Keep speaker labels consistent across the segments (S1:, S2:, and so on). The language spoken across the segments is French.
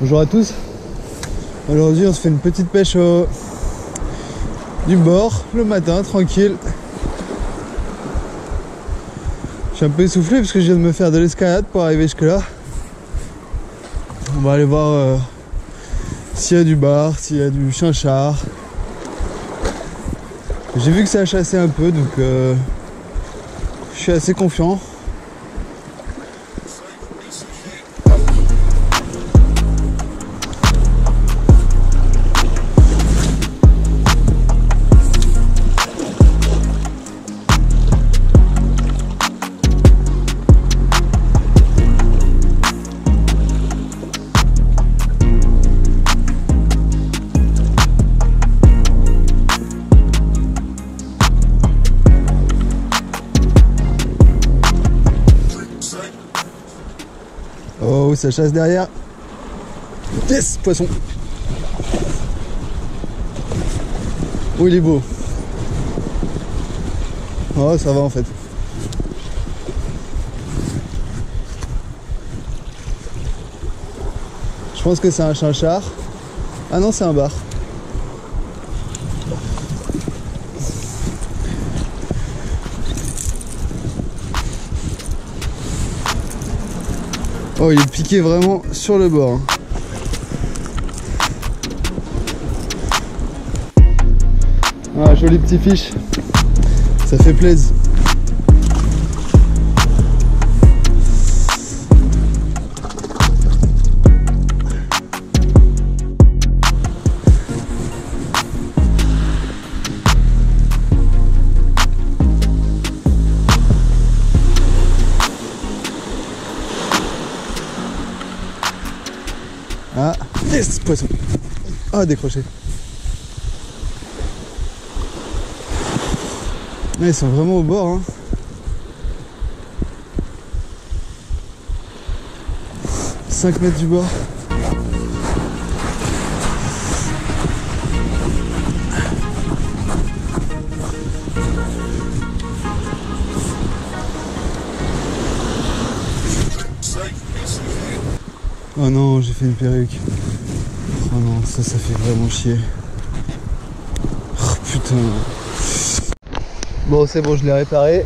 S1: Bonjour à tous. Aujourd'hui on se fait une petite pêche du bord le matin, tranquille. Je suis un peu essoufflé parce que je viens de me faire de l'escalade pour arriver jusque là. On va aller voir s'il y a du bar, s'il y a du chinchard. J'ai vu que ça a chassé un peu, donc je suis assez confiant. Oh, ça chasse derrière. Yes, poisson. Oh, il est beau. Oh, ça va en fait. Je pense que c'est un chinchard. Ah non, c'est un bar. Oh, il est piqué vraiment sur le bord. Ah, joli petit fiche. Ça fait plaisir. Ah, yes, poisson. Ah, décroché. Ah, ils sont vraiment au bord, hein. « 5 mètres du bord. Oh non, j'ai fait une perruque. Oh non, ça fait vraiment chier. Oh putain. Bon, c'est bon, je l'ai réparé.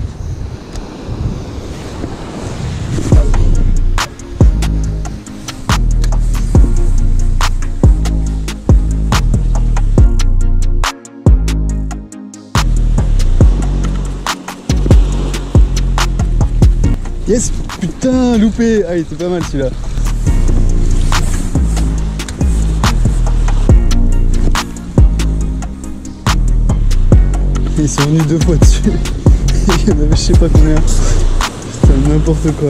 S1: Yes, putain, loupé. Ah, il était pas mal celui-là. Ils sont venus 2 fois dessus. Il y en avait je sais pas combien. Putain, n'importe quoi.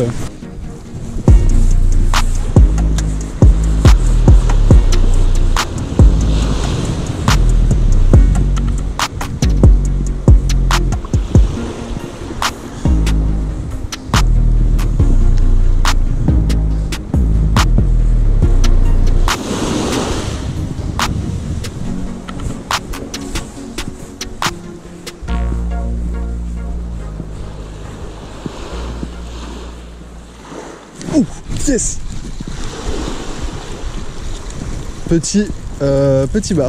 S1: Oh, yes. Petit bar.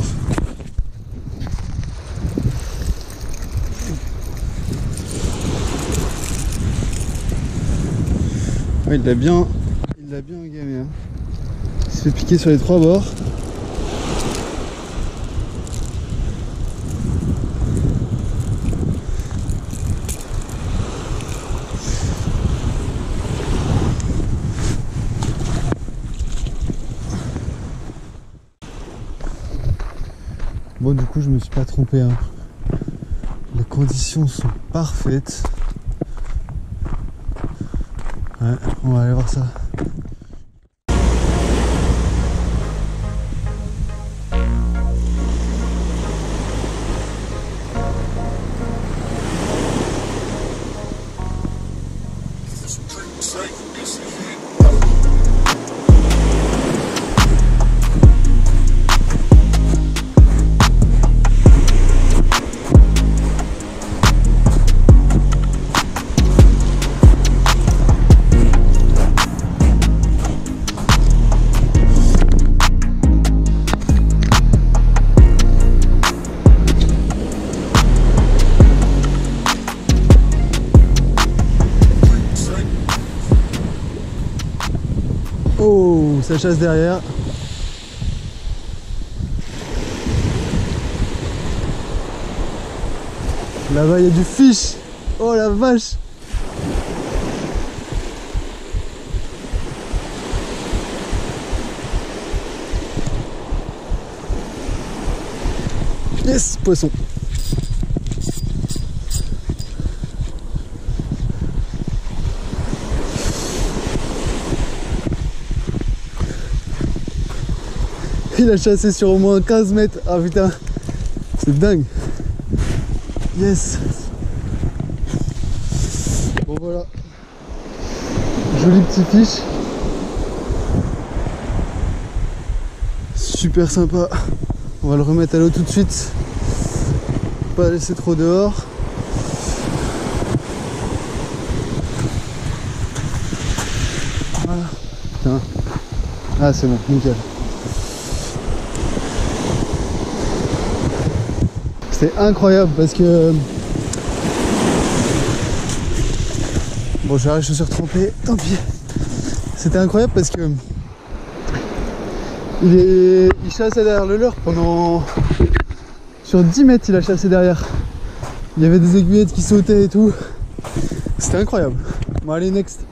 S1: Ouais, il l'a bien gamé, hein. Il se fait piquer sur les 3 bords. Bon, du coup je me suis pas trompé, hein. Les conditions sont parfaites. Ouais, on va aller voir ça. Oh, ça chasse derrière. Là-bas, il y a du fish. Oh la vache. Yes, poisson. Il a chassé sur au moins 15 mètres. Ah putain, c'est dingue. Yes. Bon voilà. Joli petit fiche. Super sympa. On va le remettre à l'eau tout de suite. Pas laisser trop dehors. Voilà. Putain. Ah c'est bon, nickel. C'était incroyable parce que... Bon, j'ai les chaussures trempées, tant pis. C'était incroyable parce que... Il chassait derrière le leurre pendant... Sur 10 mètres, il a chassé derrière. Il y avait des aiguillettes qui sautaient et tout. C'était incroyable. Bon, allez, next.